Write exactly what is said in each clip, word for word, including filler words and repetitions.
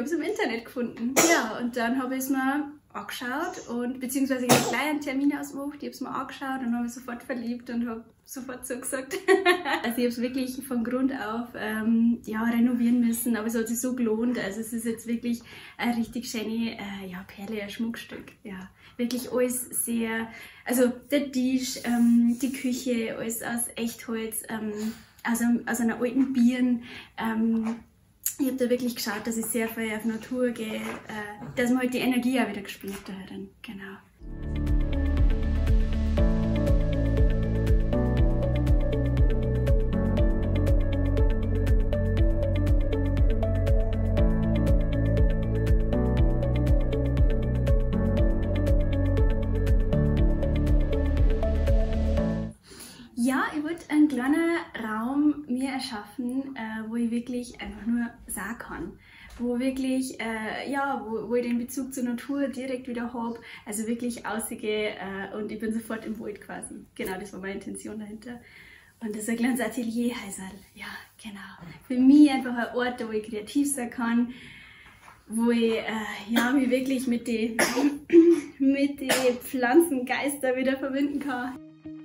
habe es im Internet gefunden. Ja, und dann habe ich es mir angeschaut und beziehungsweise ich habe gleich einen Termin ausgemacht, ich habe es mir angeschaut und habe mich sofort verliebt und habe sofort zugesagt. Also ich habe es wirklich von Grund auf ähm, ja, renovieren müssen, aber es hat sich so gelohnt. Also es ist jetzt wirklich eine richtig schöne äh, ja, Perle, ein Schmuckstück. Ja, wirklich alles sehr, also der Tisch, ähm, die Küche, alles aus Echtholz, ähm, aus, einem, aus einer alten Birn. Ähm, Ich habe da wirklich geschaut, dass ich sehr viel auf Natur gehe, äh, dass man halt die Energie auch wieder gespürt hat. Genau. Ja, ich wollte einen kleinen Raum mir erschaffen, äh, wo ich wirklich einfach nur sagen kann. Wo wirklich, äh, ja, wo, wo ich den Bezug zur Natur direkt wieder habe. Also wirklich ausgehe äh, und ich bin sofort im Wald quasi. Genau, das war meine Intention dahinter. Und das ist ein kleines Atelierhäuserl. Ja, genau. Für mich einfach ein Ort, wo ich kreativ sein kann. Wo ich äh, ja, mich wirklich mit den mit den Pflanzengeister wieder verbinden kann.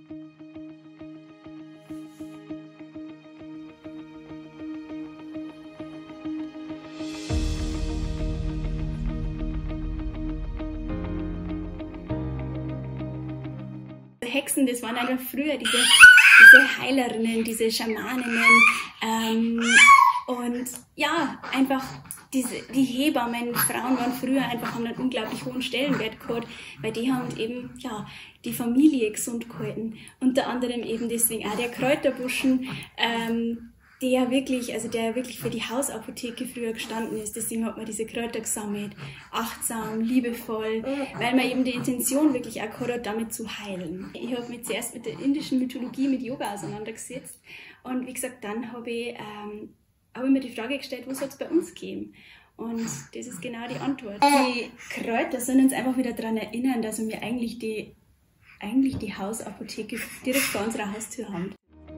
Hexen, das waren einfach früher diese, diese Heilerinnen, diese Schamaninnen ähm, und ja, einfach diese, die Hebammen, Frauen waren früher einfach, haben einen unglaublich hohen Stellenwert gehabt, weil die haben eben ja, die Familie gesund gehalten. Unter anderem eben deswegen auch der Kräuterbuschen, ähm, der wirklich, also der wirklich für die Hausapotheke früher gestanden ist. Deswegen hat man diese Kräuter gesammelt, achtsam, liebevoll, weil man eben die Intention wirklich auch gehabt hat, damit zu heilen. Ich habe mich zuerst mit der indischen Mythologie, mit Yoga auseinandergesetzt und wie gesagt, dann habe ich, ähm, hab ich mir die Frage gestellt, was hat es bei uns gegeben? Und das ist genau die Antwort. Die Kräuter sollen uns einfach wieder daran erinnern, dass wir eigentlich die, eigentlich die Hausapotheke direkt vor unserer Haustür haben.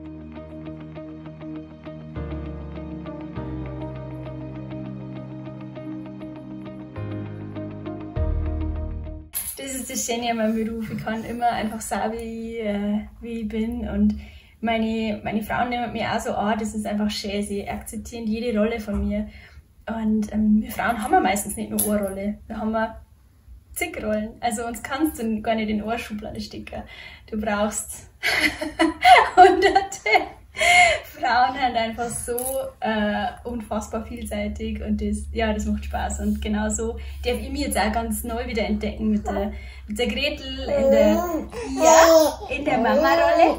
Das ist das Schöne an meinem Beruf. Ich kann immer einfach sagen, wie, äh, wie ich bin. Und meine, meine Frauen nehmen mich auch so an, das ist einfach schön. Sie akzeptieren jede Rolle von mir. Und ähm, wir Frauen haben ja meistens nicht nur eine Rolle. Da haben wir zig Rollen. Also uns kannst du gar nicht in eine Schublade stecken. Du brauchst hunderte Frauen halt einfach so äh, unfassbar vielseitig und das, ja, das macht Spaß. Und genau so darf ich mich jetzt auch ganz neu wieder entdecken mit der, mit der Gretel in der, ja, in der Mama-Rolle.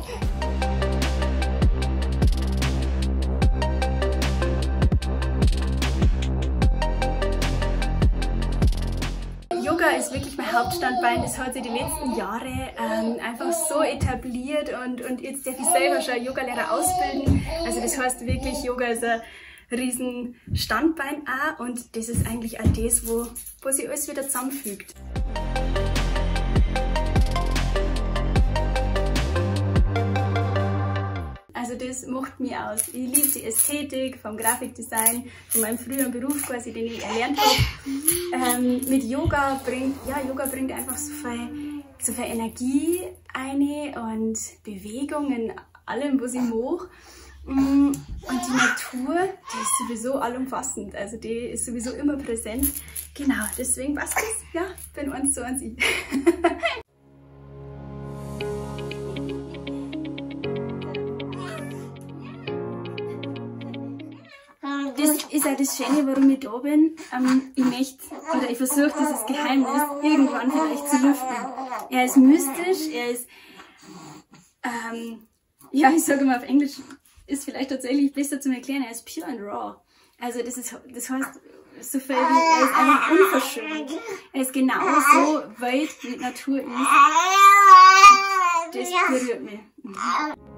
Yoga ist wirklich mein Hauptstandbein, das hat sich die letzten Jahre ähm, einfach so etabliert und, und jetzt darf ich selber schon Yogalehrer ausbilden. Also das heißt wirklich, Yoga ist ein riesen Standbein auch und das ist eigentlich auch das, wo, wo sich alles wieder zusammenfügt. Also das macht mich aus. Ich liebe die Ästhetik vom Grafikdesign, von meinem früheren Beruf quasi, den ich erlernt habe. Ähm, mit Yoga bringt, ja, Yoga bringt einfach so viel, so viel Energie ein und Bewegung in allem, was ich mache. Und die Natur, die ist sowieso allumfassend, also die ist sowieso immer präsent. Genau, deswegen passt das, ja, bin eins zu eins ich. Das ist auch das Schöne, warum ich da bin. Ähm, ich möchte, oder ich versuche dieses Geheimnis irgendwann vielleicht zu lüften. Er ist mystisch, er ist, ähm, ja, ich sage mal auf Englisch, ist vielleicht tatsächlich besser zu erklären, er ist pure and raw. Also das ist, das heißt, so viel wie, er ist einfach unverschönt. Er ist genauso wild, wie die Natur ist. Das berührt mich.